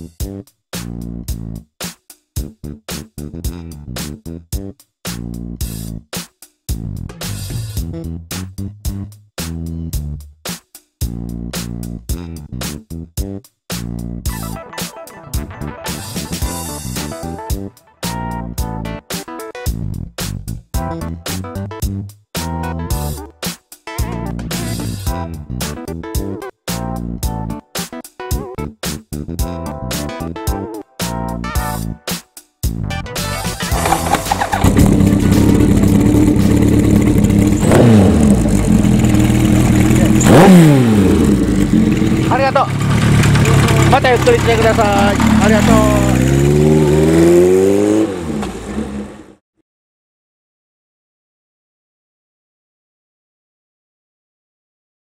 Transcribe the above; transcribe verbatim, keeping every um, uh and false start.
ありがとう。またゆっくり来てください。ありがとう。